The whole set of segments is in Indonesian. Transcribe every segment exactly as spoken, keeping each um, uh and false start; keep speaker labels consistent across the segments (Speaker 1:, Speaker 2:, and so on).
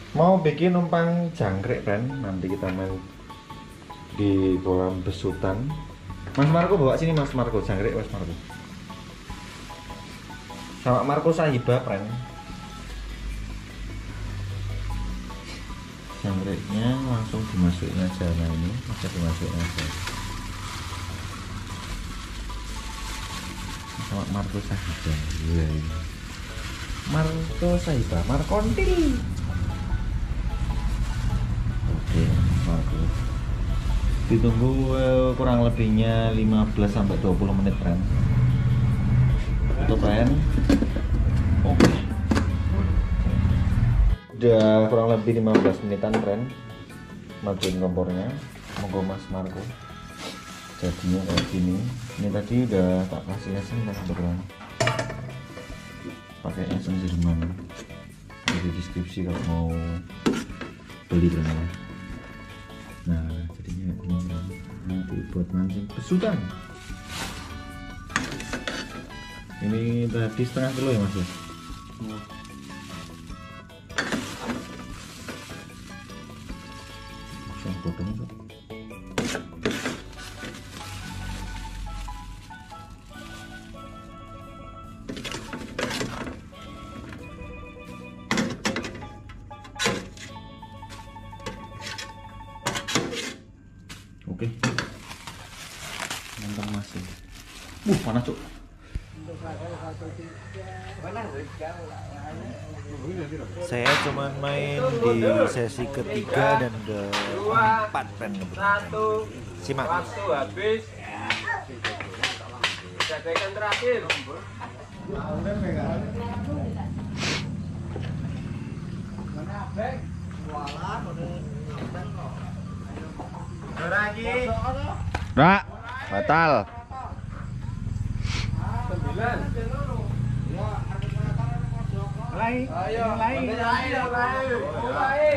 Speaker 1: Mau bikin numpang jangkrik kan, nanti kita main di kolam besutan. Mas Marco bawa sini Mas Marco, jangkrik Mas Marco. Sama Marco Sahiba friend. Jangkriknya langsung dimasukin aja, nah ini aja dimasukin aja. Sama Marco Sahiba. Iya ini. Marco Sahiba, Markontil. Oke, Marco. Ditunggu eh, kurang lebihnya lima belas sampai dua puluh menit friend. Tutup friend. Oke. Udah kurang lebih lima belas menitan friend. Matiin kompornya. Monggo Mas Marco. Jadinya kayak gini. Ini tadi udah tak kasih esen pas berang. Pakai esen Jerman. Di deskripsi kalau mau beli berapa. Nah, jadinya ini nanti buat mancing besutan. Ini tadi setengah kilo ya Mas ya? Hmm. Potong so. Oke, nonton masih. Uh, panas cuk. Saya cuman main di sesi ketiga dan keempat pen satu. Simak. Waktu habis. Jadikan terakhir. Rak, batal. Sembilan. Mulai, ayo, mulai, mulai, mulai.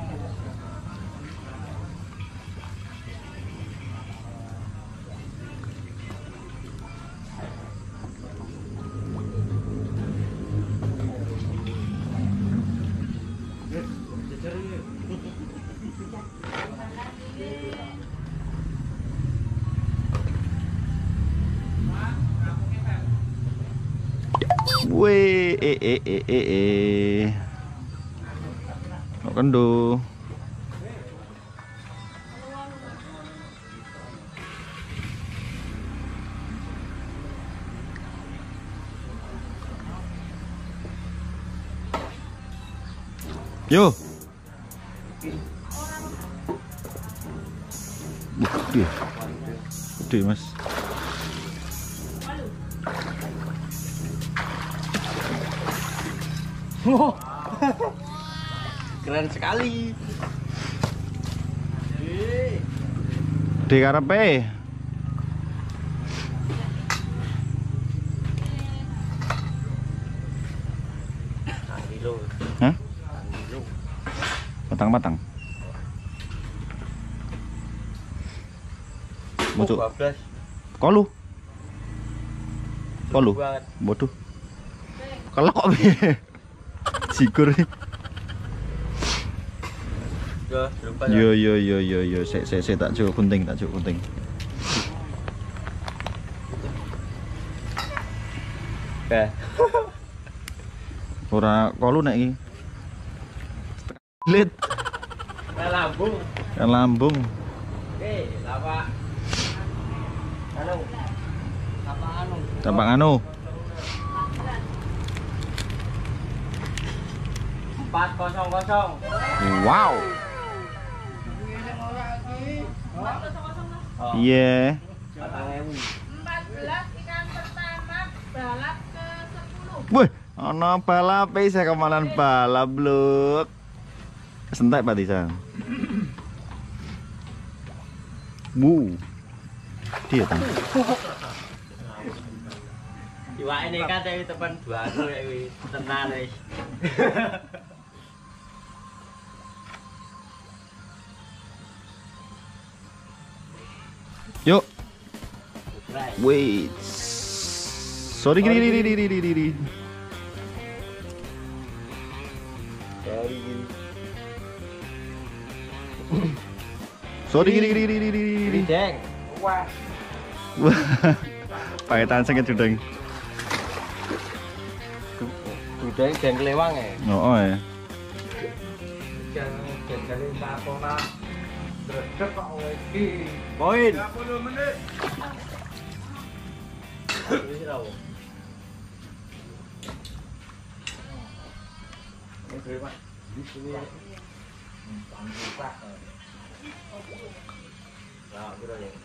Speaker 1: Weh, eh eh eh eh eh. Kok kendo. Yo. Gede. Gede, Mas. Oh. Keren sekali. Di karepe. Hah? Matang-matang. Bocok. Kolu. Kolu. Bodoh. Kalau kok sigur. Yo yo yo yo yo, saya saya saya tak cukup gunting, tak cukup gunting. Oke. Ora kolu nek iki. Lit. Lambung. Lambung. Oke, lapak. Anu. Lapak anu. Lapak anu. empat kosong kosong. Wow. Iya. empat belas ikan pertama balap ke sepuluh. Wih, ono balap saya kemanan balap bluk. Kesentek Pak Tisan. Bu. Dia tuh. Iwak ini kan dari teman dua anu ya wis tenan wis. Yuk. Wait. Sorry gini gini gini gini gini. Sorry gini. Sorry gini gini gini gini gini.
Speaker 2: Deng. Wah.
Speaker 1: Wah. Pakai tanseng judeng.
Speaker 2: Judeng deng kelewang ya.
Speaker 1: Oh, oh ya.
Speaker 2: Jangan jangan tapona. Dredeg kok iki. Poin. tiga puluh menit. Ini rawo. Ini berapa? Di sini. Nah, kira ya.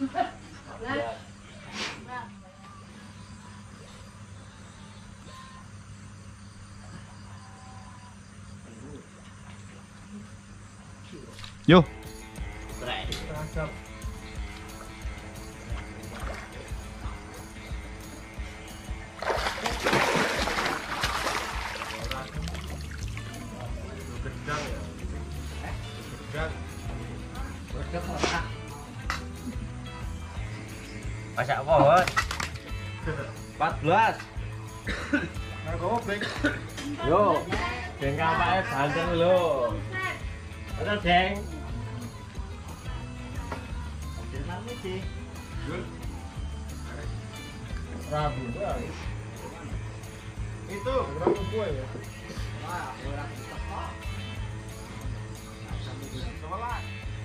Speaker 1: Yo.
Speaker 2: Masak apa, Bos? empat belas. Yo, deng kapake banten lho. Ada deng. Rabu itu rabu gue ya. Wah, orang teko. Sebelah.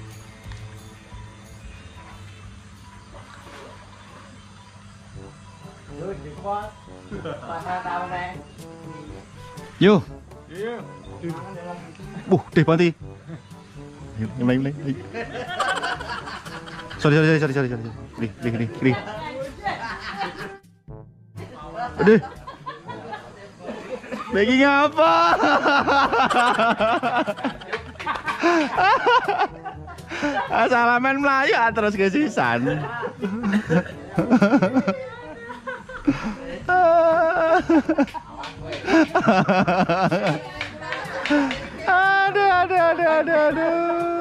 Speaker 2: Yo, di kuat. Pasal tahu nih.
Speaker 1: Yo.
Speaker 2: Iya.
Speaker 1: Uh, deh mati. Mulai mulai. Sorry sorry sorry sorry sorry sorry. Nih nih nih nih. Aduh. Baking apa? Salaman Melayu terus kesisan. Aduh aduh aduh aduh aduh.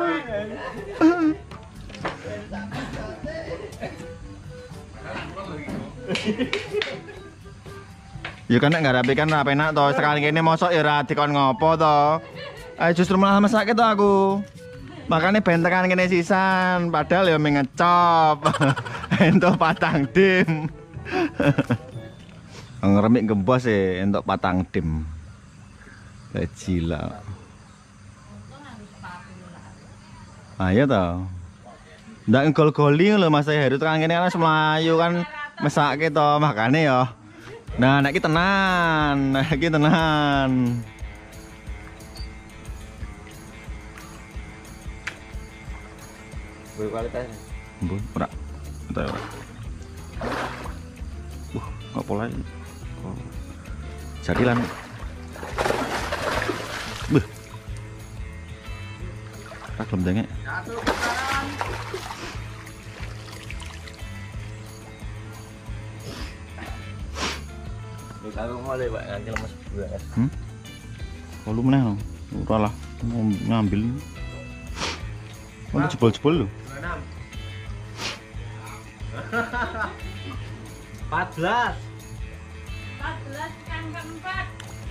Speaker 1: Ya kan nek ngarapi kan ra penak to, sekali kene mosok ya ra dikon ngopo to. Eh justru malah mesake to aku. Makanya bentekan kene sisan, padahal ya mengecop. Entuk patang dim. Ngeremik gembos e entuk patang dim. Gila. Ayo to. Ndak ngol-goli lho Mas Heru tekan kene kan Melayu kan mesake to, makane ya. Nah, nek iki tenan, nek iki tenan.
Speaker 2: Berkualitas.
Speaker 1: Mbun, ora. Entar ora. Uh, kok pola ini? Oh. Jadi lan. Beuh. Ra gelem denge.
Speaker 2: Kalau mau lewat nanti lemes beras.
Speaker 1: Hmm? Kalau meneh no. Ora lah, mau ngambil. Mau jebol-jebol lho.
Speaker 2: empat belas.
Speaker 3: empat belas yang keempat.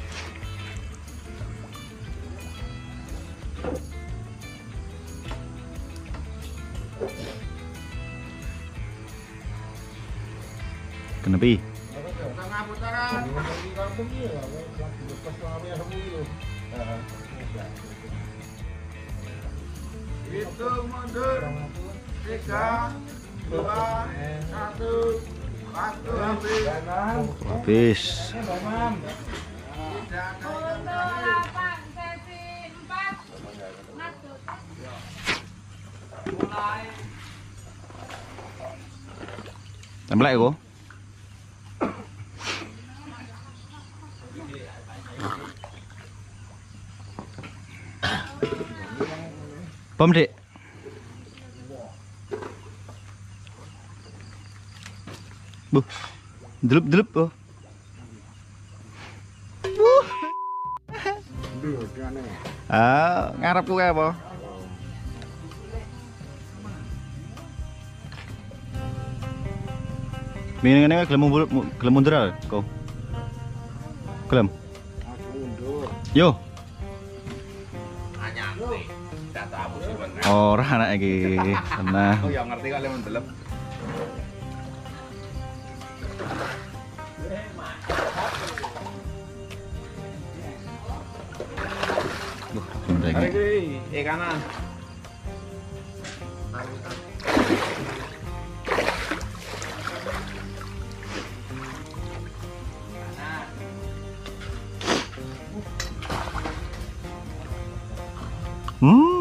Speaker 1: Kenapa?
Speaker 4: Itu mundur tiga dua satu waktu
Speaker 1: Habis.
Speaker 3: Untuk lapak sesi empat. Masuk.
Speaker 1: Templek aku. Bom Dik. Bu. Delup-delup oh. Uh. Ah, ngarepku kae apa? Mini ngene gelem mundur gelem mundur kok. Gelem. Yo. Ora anak iki. Tenang.
Speaker 4: Oh ya ngerti kali mendelep.
Speaker 1: Duh, bunda
Speaker 4: Tarik
Speaker 1: iki.
Speaker 4: iki, eh kanan.
Speaker 1: Hmm.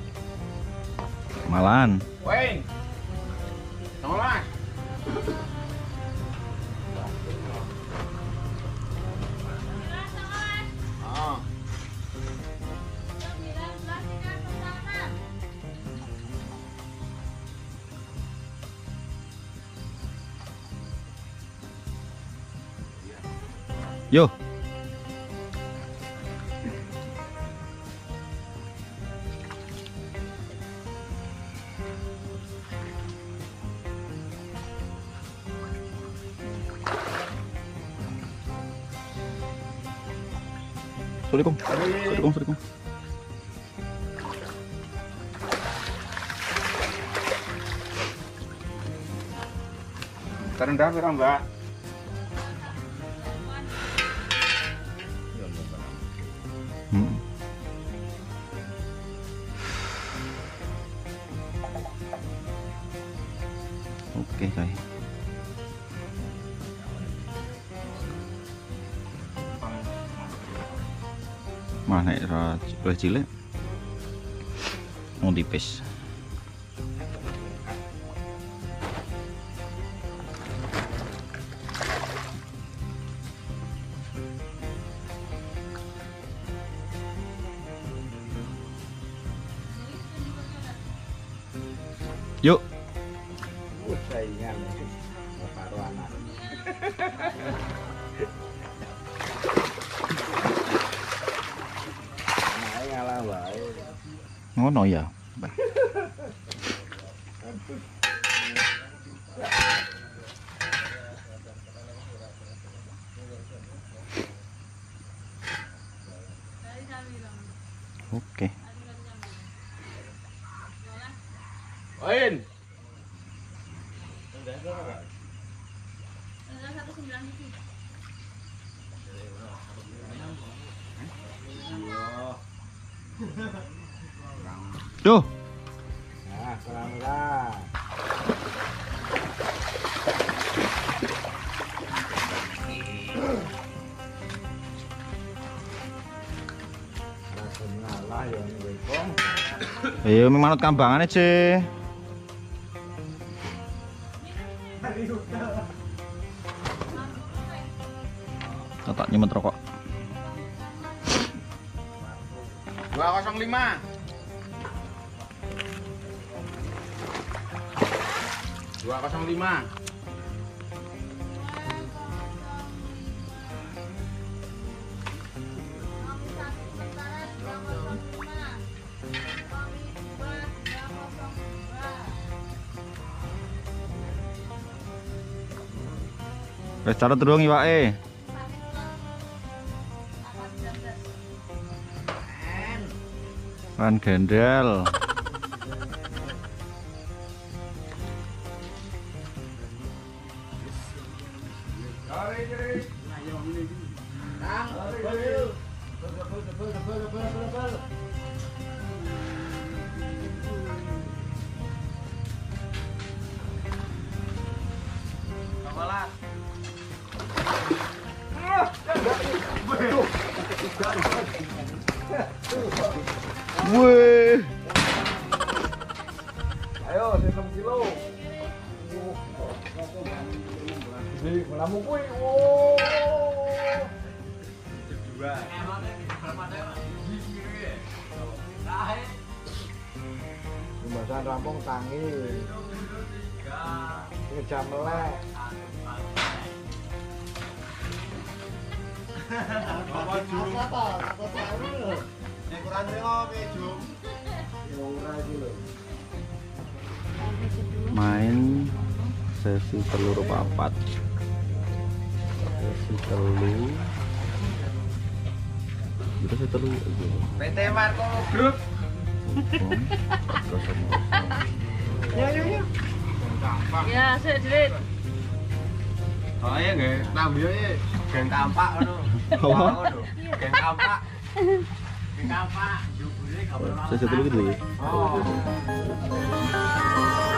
Speaker 1: Malan.
Speaker 4: Wayne. Tolong. Ah.
Speaker 3: sembilan belas ikan pertama.
Speaker 1: Yo. Assalamualaikum. Assalamualaikum. Assalamualaikum.
Speaker 4: Terendah pira, Mbak?
Speaker 1: Hmm. Oke, guys. Mana ra luwih cilik. Mau tipis. Yuk.
Speaker 4: Uh, saingan. Karo anak. Anake ngalah wae.
Speaker 1: Ngono ya.
Speaker 3: Dari kami dong.
Speaker 1: Oke.
Speaker 4: Wayne.
Speaker 3: satu sembilan tujuh.
Speaker 1: Duh.
Speaker 4: Nah, selamat. Ngalah ya ning kong.
Speaker 1: Ayo manut kambangane, Ce. Tak nyemet rokok.
Speaker 4: dua nol lima. dua nol lima.
Speaker 1: Wes cara durung iwake. Kan gendel. Wih.
Speaker 4: Ayo, enam kilo. Di melamu kuwi. Wow. Dua. Jumbasan rampung tangi. Ngejam melek. Apa jurung? Apa? Apa tahu? Ukuran ngopi, Jum. Ora iki lho.
Speaker 1: Main sesi telur papat. Sesi telur. Kita sesi telur.
Speaker 4: P T Marco Group. Ya ya ya.
Speaker 3: Ya, sik Dit.
Speaker 2: Oh iya nggih, tambah ya geng kampak ngono.
Speaker 1: Apa?
Speaker 2: Ngono. Geng kampak. Geng kampak, jebule gak
Speaker 1: Saya satu lagi dulu ya.
Speaker 2: Oh.